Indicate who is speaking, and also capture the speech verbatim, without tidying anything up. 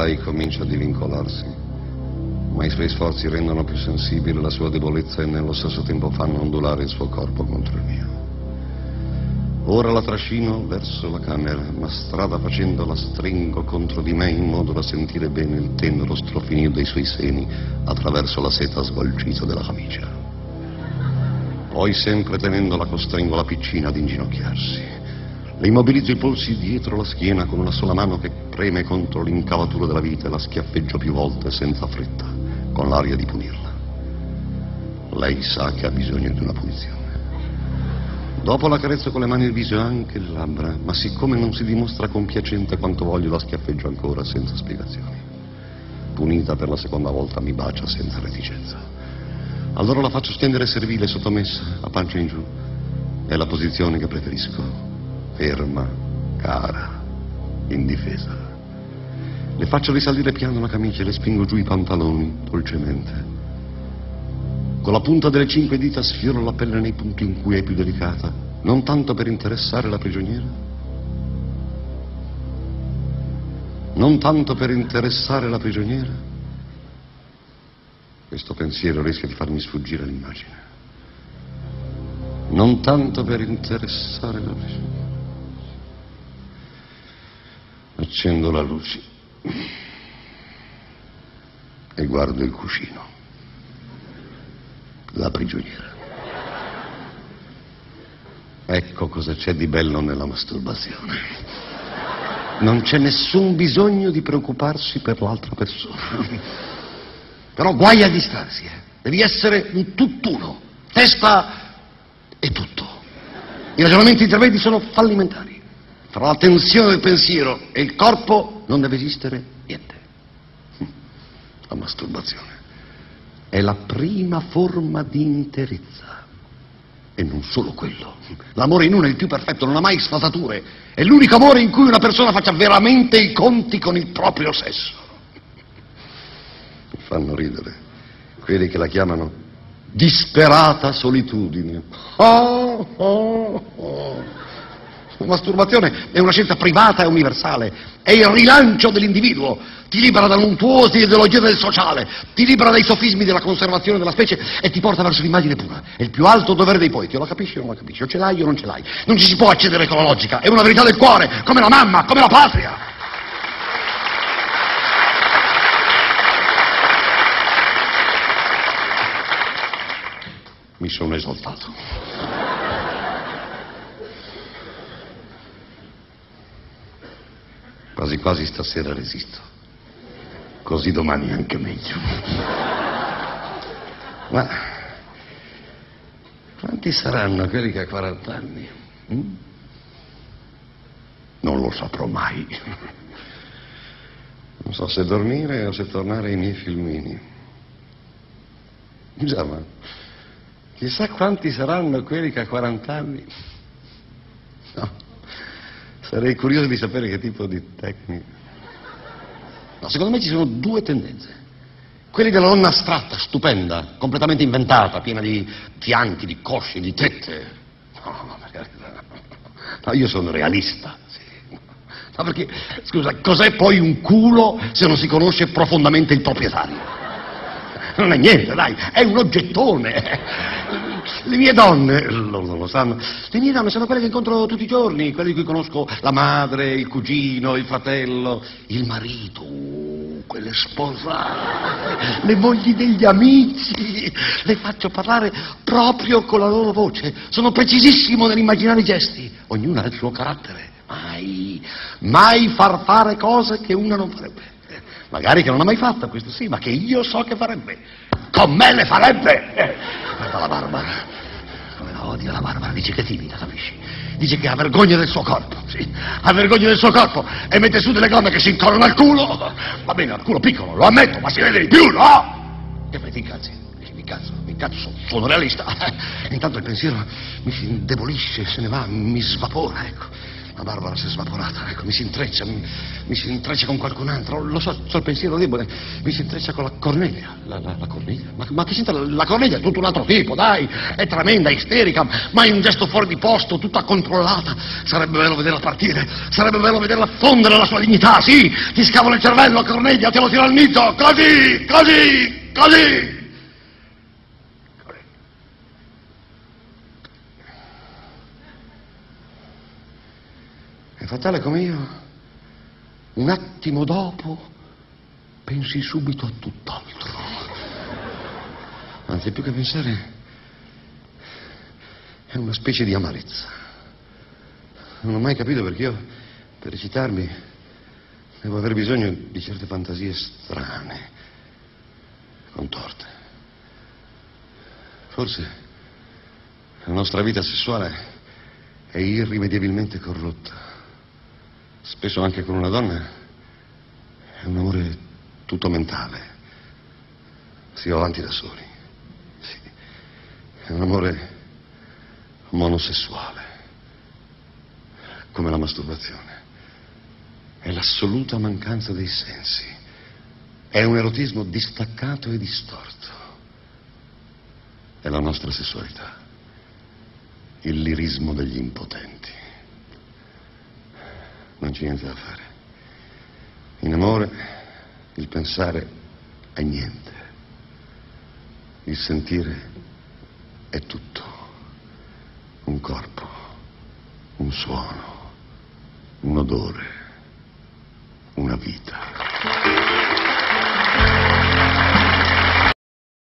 Speaker 1: lei comincia a divincolarsi, ma i suoi sforzi rendono più sensibile la sua debolezza e nello stesso tempo fanno ondulare il suo corpo contro il mio. Ora la trascino verso la camera, ma strada facendo la stringo contro di me in modo da sentire bene il tenero strofinio dei suoi seni attraverso la seta svolgita della camicia. Poi, sempre tenendola, costringo la piccina ad inginocchiarsi. Le immobilizzo i polsi dietro la schiena con una sola mano che preme contro l'incavatura della vita e la schiaffeggio più volte senza fretta, con l'aria di punirla. Lei sa che ha bisogno di una punizione. Dopo la carezzo con le mani il viso e anche le labbra, ma siccome non si dimostra compiacente quanto voglio, la schiaffeggio ancora senza spiegazioni. Punita per la seconda volta mi bacia senza reticenza. Allora la faccio stendere servile, sottomessa, a pancia in giù. È la posizione che preferisco. Ferma, cara, indifesa. Le faccio risalire piano la camicia e le spingo giù i pantaloni, dolcemente. Con la punta delle cinque dita sfioro la pelle nei punti in cui è più delicata, non tanto per interessare la prigioniera, non tanto per interessare la prigioniera. Questo pensiero rischia di farmi sfuggire l'immagine. Non tanto per interessare la prigioniera. Accendo la luce e guardo il cuscino. La prigioniera. Ecco cosa c'è di bello nella masturbazione. Non c'è nessun bisogno di preoccuparsi per l'altra persona. Però guai a distrarsi, eh. Devi essere un tutt'uno, testa e tutto. I ragionamenti intermedi sono fallimentari. Fra la tensione del pensiero e il corpo non deve esistere niente. La masturbazione è la prima forma di interezza. E non solo quello. L'amore in uno è il più perfetto, non ha mai sfasature. È l'unico amore in cui una persona faccia veramente i conti con il proprio sesso. Mi fanno ridere quelli che la chiamano disperata solitudine. Oh, oh, oh. La masturbazione è una scelta privata e universale. È il rilancio dell'individuo. Ti libera dall'untuosi ideologia del sociale, ti libera dai sofismi della conservazione della specie e ti porta verso l'immagine pura. È il più alto dovere dei poeti, o la capisci o non la capisci, o ce l'hai o non ce l'hai. Non ci si può accedere con la logica, è una verità del cuore, come la mamma, come la patria. Mi sono esaltato. Quasi quasi stasera resisto. Così domani anche meglio. Ma quanti saranno quelli che a quaranta anni? Hm? Non lo saprò mai. Non so se dormire o se tornare ai miei filmini. Già, ma chissà quanti saranno quelli che a quaranta anni? No. Sarei curioso di sapere che tipo di tecnica. No, secondo me ci sono due tendenze. Quelli della donna astratta, stupenda, completamente inventata, piena di fianchi, di cosce, di tette. No, no, io sono realista. Sì. No, perché, scusa, cos'è poi un culo se non si conosce profondamente il proprietario? Non è niente, dai, è un oggettone. Le mie donne, loro non lo sanno, le mie donne sono quelle che incontro tutti i giorni, quelle di cui conosco la madre, il cugino, il fratello, il marito, uh, quelle sposate, le mogli degli amici, le faccio parlare proprio con la loro voce, sono precisissimo nell'immaginare i gesti, ognuna ha il suo carattere, mai, mai far fare cose che una non farebbe. Magari che non ha mai fatto, questo sì, ma che io so che farebbe. Con me le farebbe! Guarda la Barbara, come la odia la Barbara, dice che è timida, capisci? Dice che ha vergogna del suo corpo, sì, ha vergogna del suo corpo e mette su delle gonne che si incorrono al culo. Va bene, al culo piccolo, lo ammetto, ma si vede di più, no? Che fai, ti incazzi? Mi incazzo, mi incazzo, sono, sono realista. Intanto il pensiero mi si indebolisce, se ne va, mi svapora, ecco. Ma Barbara si è svaporata, ecco, mi si intreccia, mi, mi si intreccia con qualcun altro, lo so, so il pensiero debole, mi si intreccia con la Cornelia. La, la, la Cornelia? Ma, ma che c'entra? La Cornelia è tutto un altro tipo, dai, è tremenda, isterica, ma in un gesto fuori di posto, tutta controllata. Sarebbe bello vederla partire, sarebbe bello vederla fondere la sua dignità, sì, ti scavola il cervello, Cornelia, te lo tiro al mito, così, così, così. È fatale come io, un attimo dopo pensi subito a tutt'altro. Anzi, più che pensare, è una specie di amarezza. Non ho mai capito perché io, per recitarmi, devo aver bisogno di certe fantasie strane, contorte. Forse la nostra vita sessuale è irrimediabilmente corrotta. Spesso anche con una donna è un amore tutto mentale. Si va avanti da soli. Sì. È un amore monosessuale, come la masturbazione. È l'assoluta mancanza dei sensi. È un erotismo distaccato e distorto. È la nostra sessualità, il lirismo degli impotenti. Non c'è niente da fare. In amore il pensare è niente. Il sentire è tutto. Un corpo, un suono, un odore, una vita.